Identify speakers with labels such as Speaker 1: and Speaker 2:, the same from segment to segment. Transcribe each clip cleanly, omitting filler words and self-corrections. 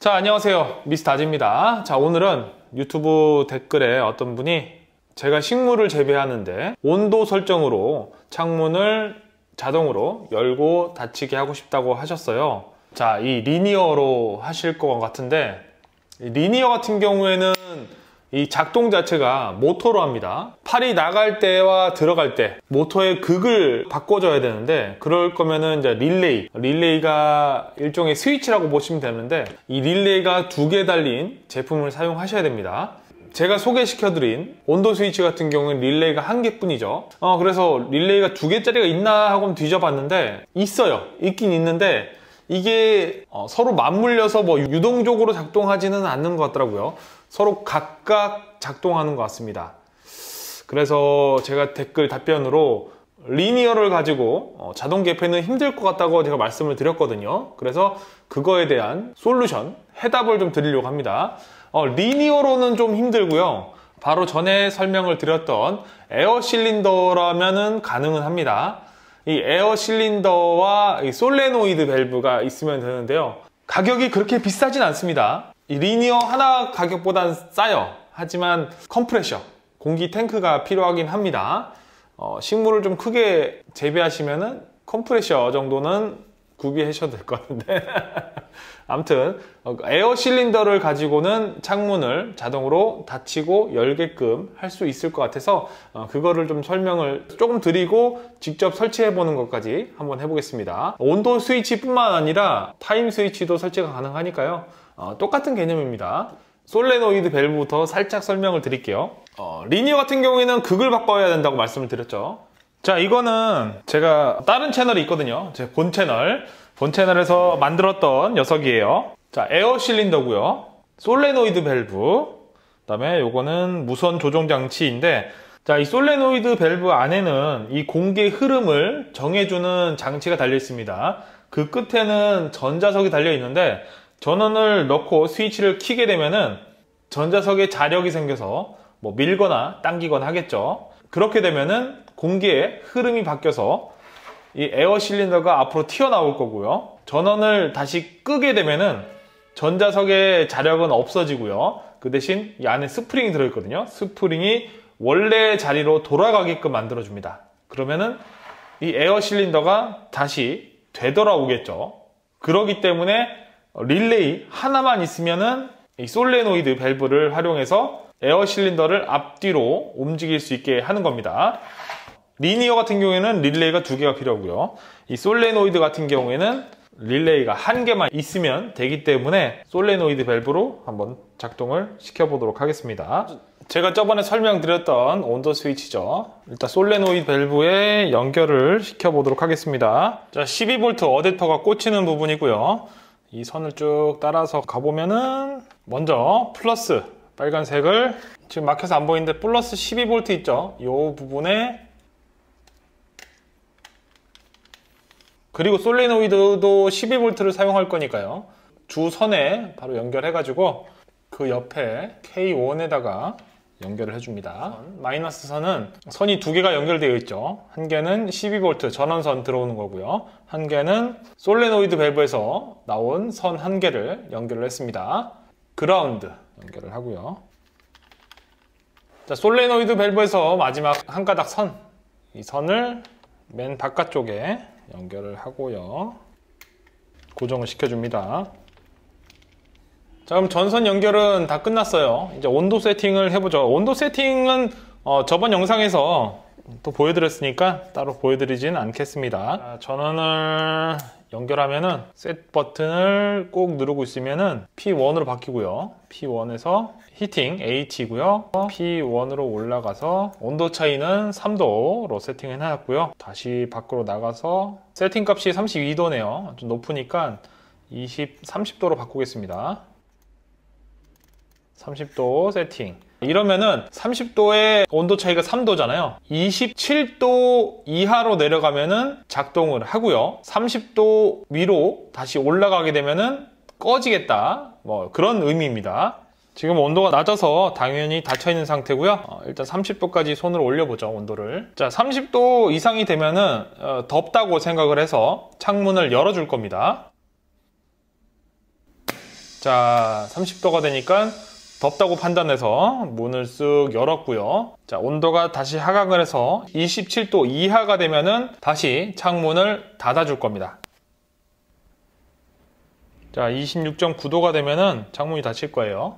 Speaker 1: 자, 안녕하세요. 미스터 아지입니다. 자, 오늘은 유튜브 댓글에 어떤 분이 제가 식물을 재배하는데 온도 설정으로 창문을 자동으로 열고 닫히게 하고 싶다고 하셨어요. 자, 이 리니어로 하실 것 같은데, 리니어 같은 경우에는 이 작동 자체가 모터로 합니다. 팔이 나갈 때와 들어갈 때 모터의 극을 바꿔줘야 되는데, 그럴 거면은 이제 릴레이가 일종의 스위치라고 보시면 되는데, 이 릴레이가 2개 달린 제품을 사용하셔야 됩니다. 제가 소개시켜드린 온도 스위치 같은 경우는 릴레이가 1개뿐이죠. 그래서 릴레이가 2개짜리가 있나 하고 뒤져봤는데 있긴 있는데, 이게 서로 맞물려서 뭐 유동적으로 작동하지는 않는 것 같더라고요. 서로 각각 작동하는 것 같습니다. 그래서 제가 댓글 답변으로 리니어를 가지고 자동 개폐는 힘들 것 같다고 제가 말씀을 드렸거든요. 그래서 그거에 대한 솔루션, 해답을 좀 드리려고 합니다. 리니어로는 좀 힘들고요. 바로 전에 설명을 드렸던 에어 실린더라면은 가능은 합니다. 이 에어 실린더와 이 솔레노이드 밸브가 있으면 되는데요. 가격이 그렇게 비싸진 않습니다. 이 리니어 하나 가격보단 싸요. 하지만 컴프레셔, 공기 탱크가 필요하긴 합니다. 식물을 좀 크게 재배하시면은 컴프레셔 정도는 구비하셔도 될 것 같은데 아무튼 에어 실린더를 가지고는 창문을 자동으로 닫히고 열게끔 할 수 있을 것 같아서 그거를 좀 설명을 조금 드리고 직접 설치해 보는 것까지 한번 해보겠습니다. 온도 스위치 뿐만 아니라 타임 스위치도 설치가 가능하니까요. 똑같은 개념입니다. 솔레노이드 밸브부터 살짝 설명을 드릴게요. 리니어 같은 경우에는 극을 바꿔야 된다고 말씀을 드렸죠. 자, 이거는 제가 다른 채널이 있거든요. 제 본 채널에서 만들었던 녀석이에요. 자, 에어 실린더고요. 솔레노이드 밸브. 그 다음에 요거는 무선 조종 장치인데, 자, 이 솔레노이드 밸브 안에는 이 공기의 흐름을 정해주는 장치가 달려 있습니다. 그 끝에는 전자석이 달려 있는데, 전원을 넣고 스위치를 켜게 되면은 전자석에 자력이 생겨서 뭐 밀거나 당기거나 하겠죠. 그렇게 되면은 공기의 흐름이 바뀌어서 이 에어 실린더가 앞으로 튀어나올 거고요. 전원을 다시 끄게 되면은 전자석의 자력은 없어지고요. 그 대신 이 안에 스프링이 들어있거든요. 스프링이 원래 자리로 돌아가게끔 만들어줍니다. 그러면은 이 에어 실린더가 다시 되돌아오겠죠. 그러기 때문에 릴레이 하나만 있으면은 이 솔레노이드 밸브를 활용해서 에어 실린더를 앞뒤로 움직일 수 있게 하는 겁니다. 리니어 같은 경우에는 릴레이가 2개가 필요하고요. 이 솔레노이드 같은 경우에는 릴레이가 1개만 있으면 되기 때문에 솔레노이드 밸브로 한번 작동을 시켜보도록 하겠습니다. 제가 저번에 설명드렸던 온도 스위치죠. 일단 솔레노이드 밸브에 연결을 시켜보도록 하겠습니다. 자, 12V 어댑터가 꽂히는 부분이고요. 이 선을 쭉 따라서 가보면은 먼저 플러스 빨간색을, 지금 막혀서 안 보이는데 플러스 12V 있죠. 이 부분에, 그리고 솔레노이드도 12V를 사용할 거니까요. 주선에 바로 연결해가지고 그 옆에 K1에다가 연결을 해줍니다. 마이너스 선은 선이 2개가 연결되어 있죠. 한 개는 12V 전원선 들어오는 거고요. 한 개는 솔레노이드 밸브에서 나온 선 1개를 연결을 했습니다. 그라운드 연결을 하고요. 자, 솔레노이드 밸브에서 마지막 한 가닥 선, 이 선을 맨 바깥쪽에 연결을 하고요. 고정을 시켜줍니다. 자, 그럼 전선 연결은 다 끝났어요. 이제 온도 세팅을 해보죠. 온도 세팅은 저번 영상에서 또 보여드렸으니까 따로 보여드리진 않겠습니다. 자, 전원을 연결하면은 셋 버튼을 꼭 누르고 있으면은 P1으로 바뀌고요. P1에서 히팅 HT고요. P1으로 올라가서 온도 차이는 3도로 세팅해 놨고요. 다시 밖으로 나가서 세팅 값이 32도네요. 좀 높으니까 30도로 바꾸겠습니다. 30도 세팅. 이러면은 30도의 온도 차이가 3도잖아요. 27도 이하로 내려가면은 작동을 하고요. 30도 위로 다시 올라가게 되면은 꺼지겠다. 뭐 그런 의미입니다. 지금 온도가 낮아서 당연히 닫혀 있는 상태고요. 일단 30도까지 손을 올려보죠, 온도를. 자, 30도 이상이 되면은 덥다고 생각을 해서 창문을 열어줄 겁니다. 자, 30도가 되니까 덥다고 판단해서 문을 쓱 열었고요. 자, 온도가 다시 하강을 해서 27도 이하가 되면은 다시 창문을 닫아줄 겁니다. 자, 26.9도가 되면은 창문이 닫힐 거예요.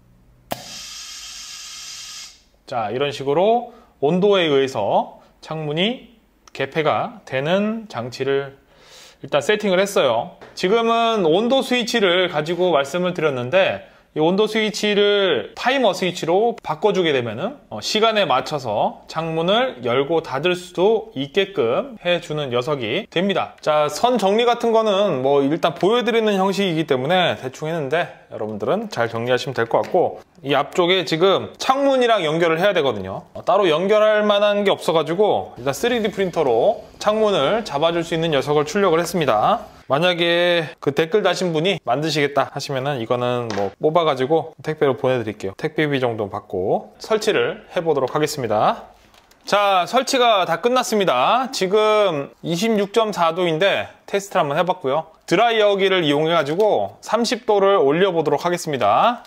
Speaker 1: 자, 이런 식으로 온도에 의해서 창문이 개폐가 되는 장치를 일단 세팅을 했어요. 지금은 온도 스위치를 가지고 말씀을 드렸는데, 이 온도 스위치를 타이머 스위치로 바꿔주게 되면은 시간에 맞춰서 창문을 열고 닫을 수도 있게끔 해주는 녀석이 됩니다. 자, 선 정리 같은 거는 뭐 일단 보여드리는 형식이기 때문에 대충 했는데 여러분들은 잘 정리하시면 될 것 같고, 이 앞쪽에 지금 창문이랑 연결을 해야 되거든요. 따로 연결할 만한 게 없어가지고 일단 3D 프린터로 창문을 잡아줄 수 있는 녀석을 출력을 했습니다. 만약에 그 댓글 다신 분이 만드시겠다 하시면은 이거는 뭐 뽑아가지고 택배로 보내드릴게요. 택배비 정도 받고 설치를 해보도록 하겠습니다. 자, 설치가 다 끝났습니다. 지금 26.4도인데 테스트를 한번 해봤고요. 드라이어기를 이용해가지고 30도를 올려보도록 하겠습니다.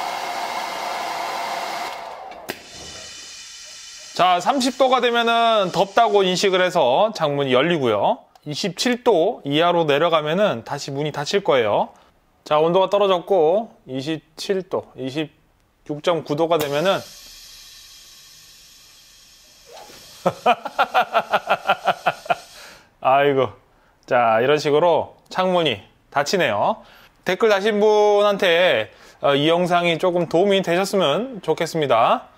Speaker 1: 자, 30도가 되면은 덥다고 인식을 해서 창문이 열리고요. 27도 이하로 내려가면은 다시 문이 닫힐 거예요. 자, 온도가 떨어졌고 27도, 26.9도가 되면은 아이고. 자, 이런 식으로 창문이 닫히네요. 댓글 다신 분한테 이 영상이 조금 도움이 되셨으면 좋겠습니다.